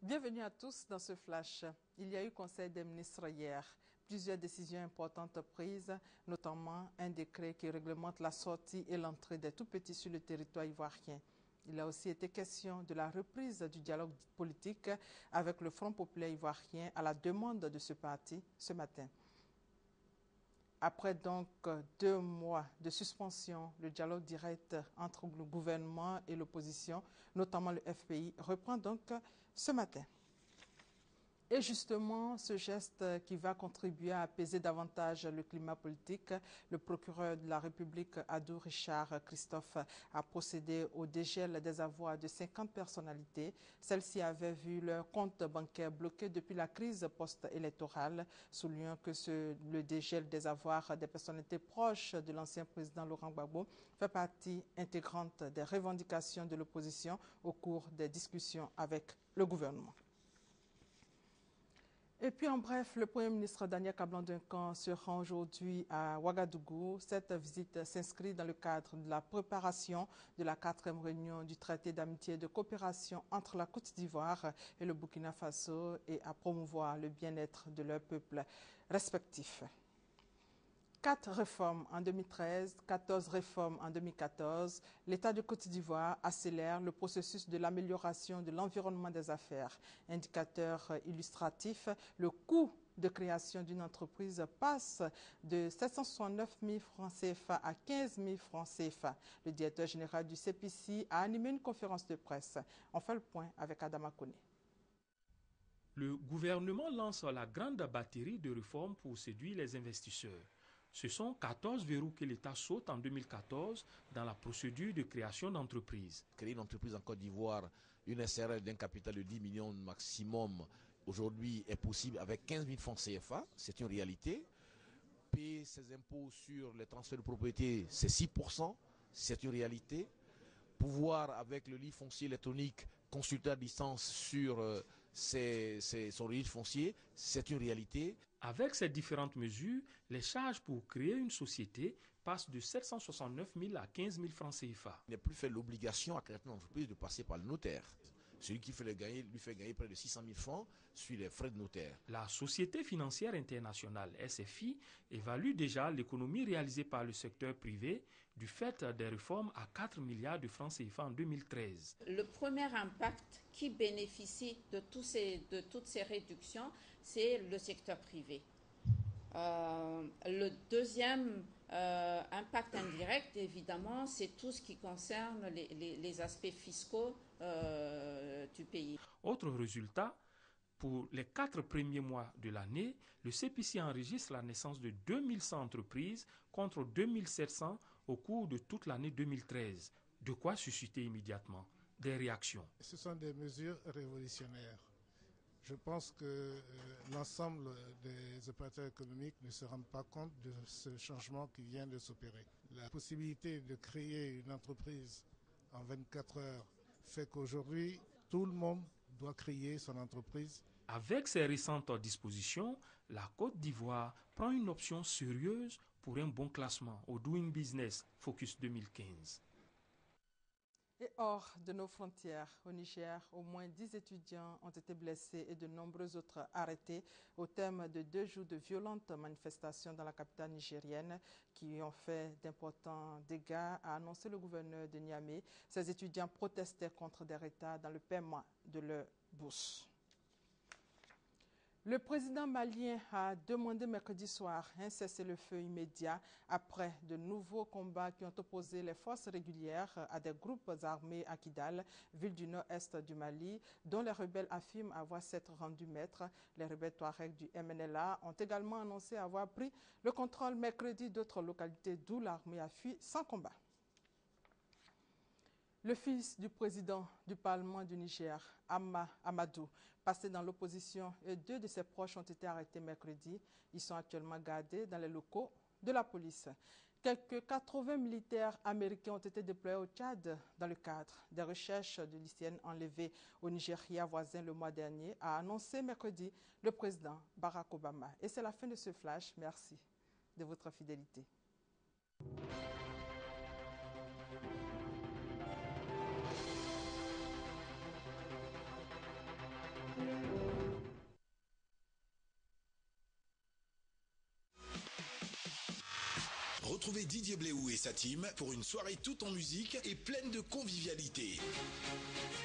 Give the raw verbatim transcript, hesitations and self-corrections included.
Bienvenue à tous dans ce flash. Il y a eu conseil des ministres hier. Plusieurs décisions importantes prises, notamment un décret qui réglemente la sortie et l'entrée des tout-petits sur le territoire ivoirien. Il a aussi été question de la reprise du dialogue politique avec le Front populaire ivoirien à la demande de ce parti ce matin. Après donc deux mois de suspension, le dialogue direct entre le gouvernement et l'opposition, notamment le F P I, reprend donc ce matin. Et justement, ce geste qui va contribuer à apaiser davantage le climat politique, le procureur de la République, Adou Richard Christophe, a procédé au dégel des avoirs de cinquante personnalités. Celles-ci avaient vu leur compte bancaire bloqué depuis la crise post-électorale, soulignant que ce, le dégel des avoirs des personnalités proches de l'ancien président Laurent Gbagbo fait partie intégrante des revendications de l'opposition au cours des discussions avec le gouvernement. Et puis en bref, le Premier ministre Daniel Kablan-Duncan se rend aujourd'hui à Ouagadougou. Cette visite s'inscrit dans le cadre de la préparation de la quatrième réunion du traité d'amitié et de coopération entre la Côte d'Ivoire et le Burkina Faso et à promouvoir le bien-être de leurs peuples respectifs. Quatre réformes en deux mille treize, quatorze réformes en deux mille quatorze. L'État de Côte d'Ivoire accélère le processus de l'amélioration de l'environnement des affaires. Indicateur illustratif, le coût de création d'une entreprise passe de sept cent soixante-neuf mille francs C F A à quinze mille francs C F A. Le directeur général du C P C I a animé une conférence de presse. On fait le point avec Adama Kone. Le gouvernement lance la grande batterie de réformes pour séduire les investisseurs. Ce sont quatorze verrous que l'État saute en deux mille quatorze dans la procédure de création d'entreprise. Créer une entreprise en Côte d'Ivoire, une S R L d'un capital de dix millions maximum, aujourd'hui est possible avec quinze mille francs C F A, c'est une réalité. Payer ses impôts sur les transferts de propriété, c'est six pour cent, c'est une réalité. Pouvoir, avec le livre foncier électronique, consulter à distance sur euh, ses, ses, son registre foncier, c'est une réalité. Avec ces différentes mesures, les charges pour créer une société passent de sept cent soixante-neuf mille à quinze mille francs C F A. Il n'est plus fait l'obligation à créer une entreprise de passer par le notaire. Celui qui fait le gagner, lui fait gagner près de six cent mille francs sur les frais de notaire. La Société financière internationale, S F I, évalue déjà l'économie réalisée par le secteur privé du fait des réformes à quatre milliards de francs C F A en deux mille treize. Le premier impact qui bénéficie de, tous ces, de toutes ces réductions, c'est le secteur privé. Euh, le deuxième euh, impact indirect, évidemment, c'est tout ce qui concerne les, les, les aspects fiscaux euh, du pays. Autre résultat, pour les quatre premiers mois de l'année, le C P C enregistre la naissance de deux mille cent entreprises contre deux mille sept cents au cours de toute l'année deux mille treize. De quoi susciter immédiatement des réactions. Ce sont des mesures révolutionnaires. Je pense que euh, l'ensemble des opérateurs économiques ne se rendent pas compte de ce changement qui vient de s'opérer. La possibilité de créer une entreprise en vingt-quatre heures fait qu'aujourd'hui, tout le monde doit créer son entreprise. Avec ces récentes dispositions, la Côte d'Ivoire prend une option sérieuse pour un bon classement au Doing Business Focus deux mille quinze. Et hors de nos frontières, au Niger, au moins dix étudiants ont été blessés et de nombreux autres arrêtés au terme de deux jours de violentes manifestations dans la capitale nigérienne qui ont fait d'importants dégâts, a annoncé le gouverneur de Niamey. Ces étudiants protestaient contre des retards dans le paiement de leurs bourses. Le président malien a demandé mercredi soir un cessez-le-feu immédiat après de nouveaux combats qui ont opposé les forces régulières à des groupes armés à Kidal, ville du nord-est du Mali, dont les rebelles affirment avoir s'être rendus maîtres. Les rebelles Touareg du M N L A ont également annoncé avoir pris le contrôle mercredi d'autres localités d'où l'armée a fui sans combat. Le fils du président du Parlement du Niger, Amma Amadou, passé dans l'opposition, et deux de ses proches ont été arrêtés mercredi. Ils sont actuellement gardés dans les locaux de la police. Quelques quatre-vingts militaires américains ont été déployés au Tchad dans le cadre des recherches de lycéennes enlevées au Nigeria voisin le mois dernier, a annoncé mercredi le président Barack Obama. Et c'est la fin de ce flash. Merci de votre fidélité. Retrouvez Didier Bléou et sa team pour une soirée toute en musique et pleine de convivialité.